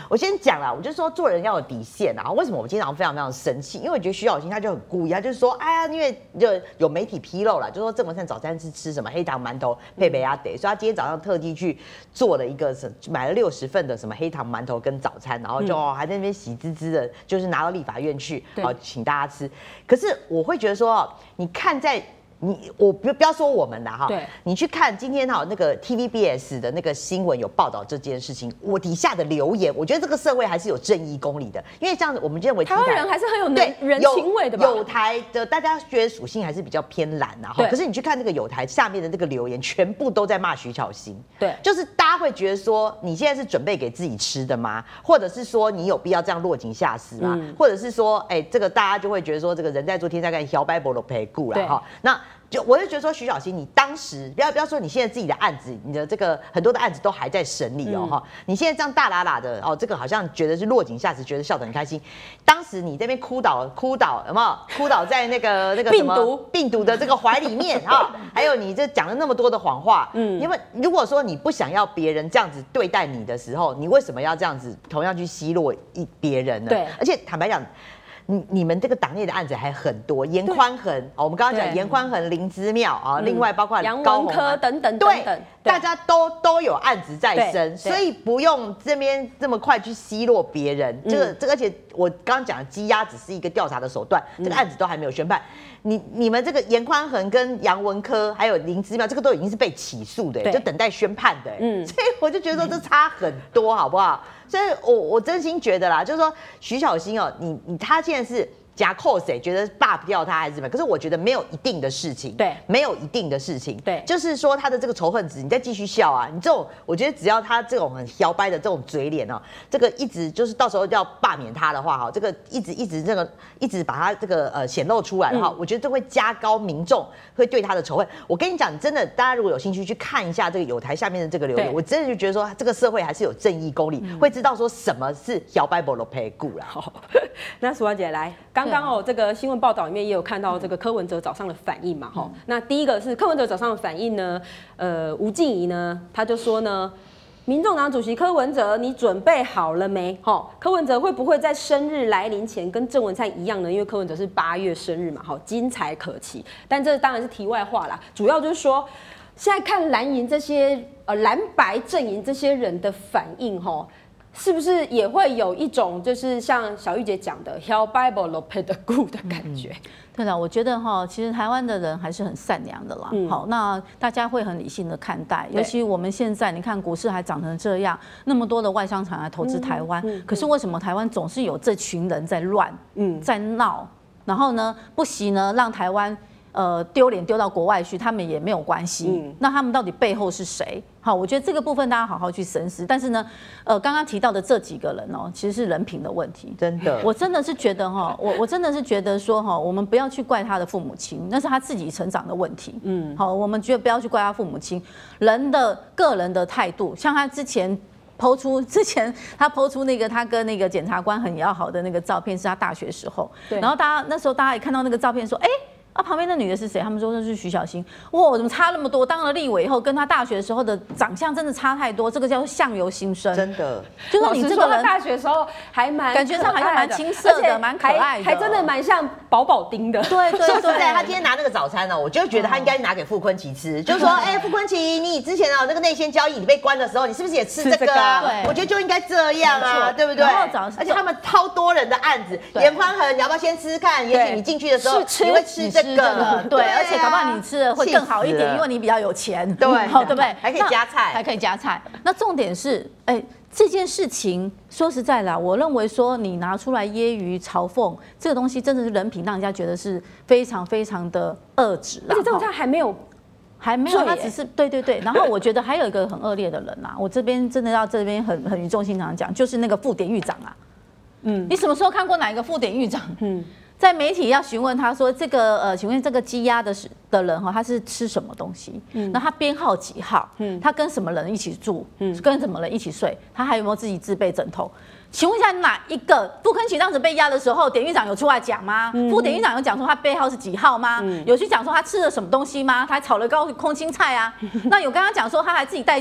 我先讲啦，我就说做人要有底线啊。为什么我经常非常非常生气？因为我觉得徐小新他就很故意，他就是说，哎呀，因为就有媒体披露了，就说郑文灿早餐是吃什么黑糖馒头配贝亚得，所以他今天早上特地去做了一个买了60份的什么黑糖馒头跟早餐，然后就还在那边喜滋滋的，就是拿到立法院去，好请大家吃。可是我会觉得说，你看在。我不要说我们啦哈，你去看今天哈那个 TVBS 的那个新闻有报道这件事情，我底下的留言，我觉得这个社会还是有正义公理的，因为这样子我们认为台湾人还是很有人情味的吧？ 有台的大家觉得属性还是比较偏蓝啊，可是你去看那个有台下面的那个留言，全部都在骂徐巧芯，对，就是大家会觉得说你现在是准备给自己吃的吗？或者是说你有必要这样落井下石吗？或者是说，这个大家就会觉得说这个人在做天在干，摇摆不落陪顾了哈，那。我就觉得说，徐小新，你当时不要说你现在自己的案子，你的这个很多的案子都还在审理哦哈，你现在这样大喇喇的哦，这个好像觉得是落井下石，觉得笑得很开心。当时你这边哭倒有没有？哭倒在那个什么病毒的这个怀里面啊，还有你这讲了那么多的谎话，因为如果说你不想要别人这样子对待你的时候，你为什么要这样子同样去奚落别人呢？对，而且坦白讲。你们这个党内的案子还很多，严宽恒，我们刚刚讲严宽恒、林姿妙啊，另外包括杨文科等等， 对，大家都有案子在身，所以不用这边这么快去奚落别人。这个，而且我刚刚讲的羁押只是一个调查的手段，这个案子都还没有宣判。你们这个严宽恒跟杨文科还有林姿妙，这个都已经是被起诉的，就等待宣判的。所以我就觉得说这差很多，好不好？所以我真心觉得啦，就是说徐小新哦，他现在是假扣谁，觉得罢不掉他还是怎么样？可是我觉得没有一定的事情，对，没有一定的事情，对，就是说他的这个仇恨值，你再继续笑啊，你这种，我觉得只要他这种很摇摆的这种嘴脸哦，这个一直就是到时候要罢免他的话哈，这个一直把他这个显露出来的话，我觉得这会加高民众会对他的仇恨。我跟你讲，真的，大家如果有兴趣去看一下这个有台下面的这个留言，我真的就觉得说这个社会还是有正义公理，会知道说什么是摇摆不落陪顾啦。 好，那淑华姐来。刚刚这个新闻报道里面也有看到这个柯文哲早上的反应嘛，那第一个是柯文哲早上的反应呢，吴静怡呢，他就说呢，民众党主席柯文哲，你准备好了没？柯文哲会不会在生日来临前跟郑文灿一样呢？因为柯文哲是8月生日嘛，精彩可期。但这当然是题外话啦，主要就是说，现在看蓝营这些蓝白阵营这些人的反应，是不是也会有一种就是像小玉姐讲的 “Hell Bible Lopez 的 good” 的感觉？ 对了，我觉得其实台湾的人还是很善良的啦。好，那大家会很理性的看待，尤其我们现在你看股市还涨成这样，那么多的外商厂来投资台湾，可是为什么台湾总是有这群人在乱，在闹，然后呢不惜呢让台湾丢脸丢到国外去，他们也没有关系。那他们到底背后是谁？好，我觉得这个部分大家好好去深思。但是呢，刚刚提到的这几个人其实是人品的问题。真的，我真的是觉得我真的是觉得说我们不要去怪他的父母亲，那是他自己成长的问题。好，我们觉得不要去怪他父母亲，人的个人的态度，像他之前他抛出那个他跟那个检察官很要好的那个照片，是他大学时候。然后那时候大家也看到那个照片说，旁边那女的是谁？他们说那是徐小新。哇，怎么差那么多？当了立委以后，跟他大学的时候的长相真的差太多。这个叫相由心生，真的。就是你这个人大学的时候还蛮感觉上好像蛮青涩的，蛮可爱的， 还真的蛮像宝宝丁的。 对对对。 说实在，他今天拿那个早餐我就觉得他应该拿给傅昆萁吃，就是说，傅昆萁，你之前那个内线交易你被关的时候，你是不是也吃这个啊？我觉得就应该这样啊，对不对？而且他们超多人的案子，严宽恒，你要不要先吃看？也许你进去的时候你会吃这个， 对。而且搞不好你吃的会更好一点，因为你比较有钱，对不对？ 还可以加菜， 还可以加菜。那重点是，这件事情说实在啦，我认为说你拿出来揶揄嘲讽这个东西，真的是人品让人家觉得是非常非常的恶质啦。 而且这种他还没有， 他只是对。然后我觉得还有一个很恶劣的人我这边真的要很语重心长讲，就是那个副典狱长啊。你什么时候看过哪一个副典狱长？在媒体要询问他说请问这个羁押的人他是吃什么东西？那他编号几号？他跟什么人一起住？跟什么人一起睡？他还有没有自己自备枕头？请问一下，哪一个傅昆萁当时被押的时候，典狱长有出来讲吗？副典狱长有讲说他背号是几号吗？有去讲说他吃了什么东西吗？他还炒了高空青菜啊？那有跟他讲说他还自己带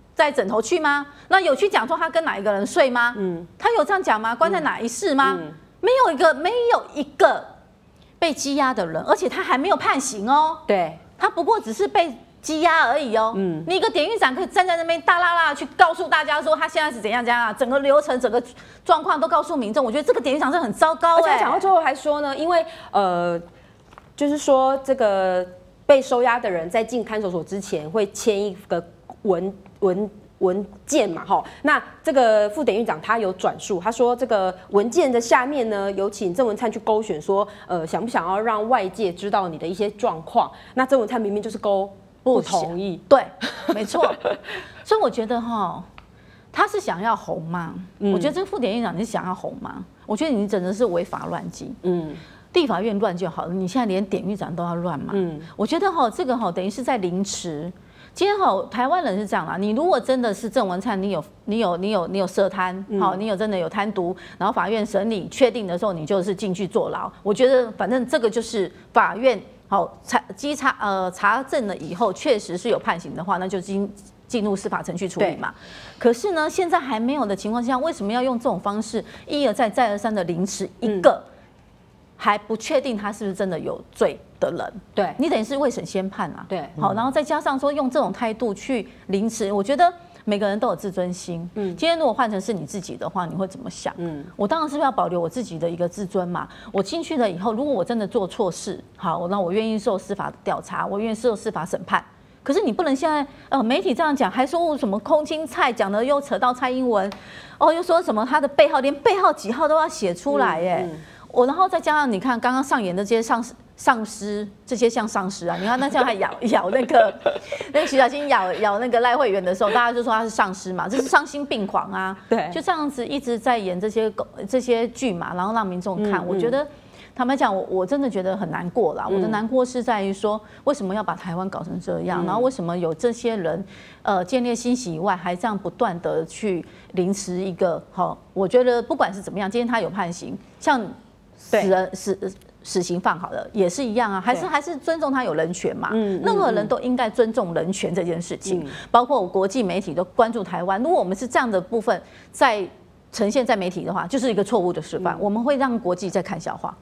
在枕头去吗？那有去讲说他跟哪一个人睡吗？他有这样讲吗？关在哪一室吗？没有一个被羁押的人，而且他还没有判刑哦。 对， 他不过只是被羁押而已哦。你一个典狱长可以站在那边大啦啦去告诉大家说他现在是怎样怎样啊，整个流程、整个状况都告诉民众。我觉得这个典狱长是很糟糕。 而且讲到最后还说呢，因为就是说这个被收押的人在进看守所之前会签一个文件嘛，哈，那这个副典狱长他有转述，他说这个文件的下面呢，有请郑文灿去勾选说，想不想要让外界知道你的一些状况？那郑文灿明明就是勾不同意， 对，没错。所以我觉得哈，他是想要红吗？我觉得这个副典狱长你是想要红吗？我觉得你真的是违法乱纪。地法院乱就好了，你现在连典狱长都要乱嘛？我觉得哈，这个哈等于是在凌迟。今天好，台湾人是这样啦。你如果真的是郑文灿，你有涉贪，好，你有真的有贪渎，然后法院审理确定的时候，你就是进去坐牢。我觉得反正这个就是法院好查证了以后，确实是有判刑的话，那就进入司法程序处理嘛。可是呢，现在还没有的情况下，为什么要用这种方式一而再再而三的凌迟一个还不确定他是不是真的有罪的人？ 对， 你等于是未审先判啊。 对， 好，然后再加上说用这种态度去凌迟，我觉得每个人都有自尊心。今天如果换成是你自己的话，你会怎么想？我当然是要保留我自己的一个自尊嘛。我进去了以后，如果我真的做错事，好，那我愿意受司法调查，我愿意受司法审判。可是你不能现在媒体这样讲，还说我什么空青菜，讲的又扯到蔡英文，又说什么他的背号，连背号几号都要写出来耶。然后再加上你看刚刚上演的这些丧尸，这些像丧尸啊，你看那像还咬那个徐小新咬那个赖慧媛的时候，大家就说他是丧尸嘛，这是丧心病狂啊。 对， 就这样子一直在演这些剧嘛，然后让民众看。我觉得坦白讲，我真的觉得很难过啦。我的难过是在于说，为什么要把台湾搞成这样？然后为什么有这些人见猎欣喜以外，还这样不断的去凌迟一个好？我觉得不管是怎么样，今天他有判刑，像死刑放好了，也是一样啊，还是尊重他有人权嘛。任何人都应该尊重人权这件事情，包括国际媒体都关注台湾。如果我们是这样的部分在呈现在媒体的话，就是一个错误的示范，我们会让国际在看笑话。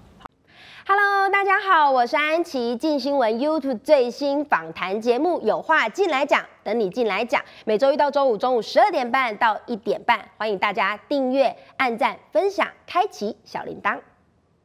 Hello， 大家好，我是安琪，镜新闻 YouTube 最新访谈节目有话进来讲，等你进来讲，每周一到周五中午12点半到1点半，欢迎大家订阅、按赞、分享、开启小铃铛。